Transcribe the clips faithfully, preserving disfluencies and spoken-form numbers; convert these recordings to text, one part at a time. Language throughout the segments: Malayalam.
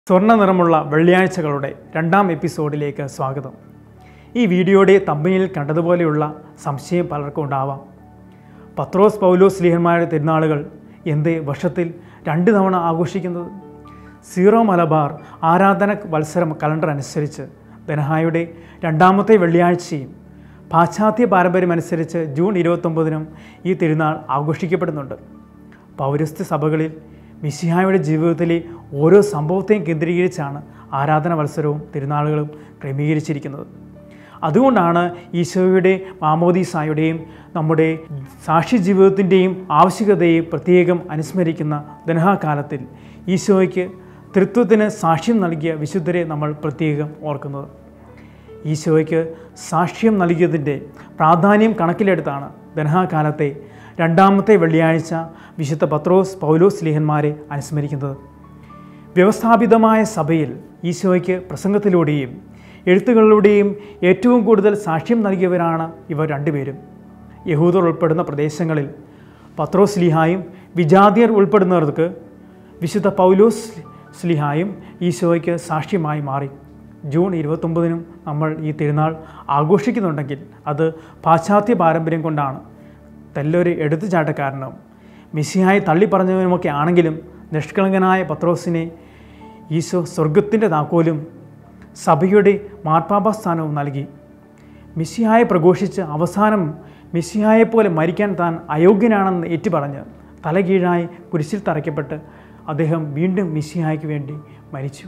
സ്വർണ്ണ നിറമുള്ള വെള്ളിയാഴ്ചകളുടെ രണ്ടാം എപ്പിസോഡിലേക്ക് സ്വാഗതം. ഈ വീഡിയോയുടെ തമ്പനിയിൽ കണ്ടതുപോലെയുള്ള സംശയം പലർക്കും ഉണ്ടാവാം. പത്രോസ് പൗലോസ് സ്ലീഹന്മാരുടെ തിരുനാളുകൾ എന്തേ വർഷത്തിൽ രണ്ട് തവണ ആഘോഷിക്കുന്നത്? സീറോ മലബാർ ആരാധന വത്സരം കലണ്ടർ അനുസരിച്ച് ബെനഹായുടെ രണ്ടാമത്തെ വെള്ളിയാഴ്ചയും പാശ്ചാത്യ പാരമ്പര്യമനുസരിച്ച് ജൂൺ ഇരുപത്തൊമ്പതിനും ഈ തിരുനാൾ ആഘോഷിക്കപ്പെടുന്നുണ്ട്. പൗരസ്ത്യ സഭകളിൽ മിശിഹായുടെ ജീവിതത്തിലെ ഓരോ സംഭവത്തെയും കേന്ദ്രീകരിച്ചാണ് ആരാധന വത്സരവും തിരുനാളുകളും ക്രമീകരിച്ചിരിക്കുന്നത്. അതുകൊണ്ടാണ് ഈശോയുടെ മാമോദീസായുടെയും നമ്മുടെ സാക്ഷി ജീവിതത്തിൻ്റെയും ആവശ്യകതയെ പ്രത്യേകം അനുസ്മരിക്കുന്ന ബെനഹാകാലത്തിൽ ഈശോയ്ക്ക് തൃത്വത്തിന് സാക്ഷ്യം നൽകിയ വിശുദ്ധരെ നമ്മൾ പ്രത്യേകം ഓർക്കുന്നത്. ഈശോയ്ക്ക് സാക്ഷ്യം നൽകിയതിൻ്റെ പ്രാധാന്യം കണക്കിലെടുത്താണ് ബെനഹാകാലത്തെ രണ്ടാമത്തെ വെള്ളിയാഴ്ച വിശുദ്ധ പത്രോസ് പൗലോസ് സ്ലീഹന്മാരെ അനുസ്മരിക്കുന്നത്. വ്യവസ്ഥാപിതമായ സഭയിൽ ഈശോയ്ക്ക് പ്രസംഗത്തിലൂടെയും എഴുത്തുകളിലൂടെയും ഏറ്റവും കൂടുതൽ സാക്ഷ്യം നൽകിയവരാണ് ഇവർ രണ്ടുപേരും. യഹൂദർ ഉൾപ്പെടുന്ന പ്രദേശങ്ങളിൽ പത്രോസ് സ്ലീഹായും വിജാതിയർ ഉൾപ്പെടുന്നവർക്ക് വിശുദ്ധ പൗലോസ് സ്ലീഹായും ഈശോയ്ക്ക് സാക്ഷ്യമായി മാറി. ജൂൺ ഇരുപത്തൊമ്പതിനും നമ്മൾ ഈ തിരുനാൾ ആഘോഷിക്കുന്നുണ്ടെങ്കിൽ അത് പാശ്ചാത്യ പാരമ്പര്യം കൊണ്ടാണ്. തെല്ലൊരു എടുത്തുചാട്ടക്കാരനും മിശിഹായി തള്ളിപ്പറഞ്ഞവനുമൊക്കെ ആണെങ്കിലും നിഷ്കളങ്കനായ പത്രോസിനെ ഈശോ സ്വർഗത്തിൻ്റെ താക്കോലും സഭയുടെ മാർപ്പാപസ്ഥാനവും നൽകി. മിശിഹായെ പ്രഘോഷിച്ച് അവസാനം മിശിഹായെപ്പോലെ മരിക്കാൻ താൻ അയോഗ്യനാണെന്ന് ഏറ്റുപറഞ്ഞ് തലകീഴായി കുരിശിൽ തറയ്ക്കപ്പെട്ട് അദ്ദേഹം വീണ്ടും മിശിഹായ്ക്ക് വേണ്ടി മരിച്ചു.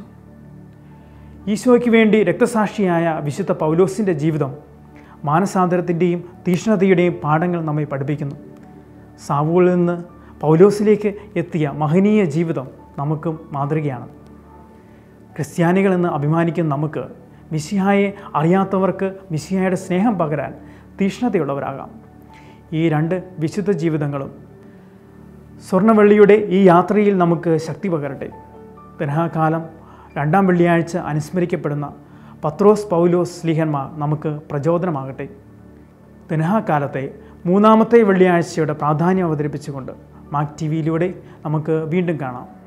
ഈശോയ്ക്ക് വേണ്ടി രക്തസാക്ഷിയായ വിശുദ്ധ പൗലോസിൻ്റെ ജീവിതം മാനസാന്തരത്തിൻ്റെയും തീക്ഷ്ണതയുടെയും പാഠങ്ങൾ നമ്മെ പഠിപ്പിക്കുന്നു. സാവൂളിൽ നിന്ന് പൗലോസിലേക്ക് എത്തിയ മഹനീയ ജീവിതം നമുക്കും മാതൃകയാണ്. ക്രിസ്ത്യാനികളെന്ന് അഭിമാനിക്കുന്ന നമുക്ക് മിശിഹായെ അറിയാത്തവർക്ക് മിശിഹായുടെ സ്നേഹം പകരാൻ തീക്ഷ്ണതയുള്ളവരാകാം. ഈ രണ്ട് വിശുദ്ധ ജീവിതങ്ങളും സ്വർണ്ണവെള്ളിയുടെ ഈ യാത്രയിൽ നമുക്ക് ശക്തി പകരട്ടെ. ബെനഹാകാലം രണ്ടാം വെള്ളിയാഴ്ച അനുസ്മരിക്കപ്പെടുന്ന പത്രോസ് പൗലോസ് സ്ലീഹന്മാർ നമുക്ക് പ്രചോദനമാകട്ടെ. ബെനഹാകാലത്തെ മൂന്നാമത്തെ വെള്ളിയാഴ്ചയുടെ പ്രാധാന്യം അവതരിപ്പിച്ചുകൊണ്ട് മാക് ടി വിയിലൂടെ നമുക്ക് വീണ്ടും കാണാം.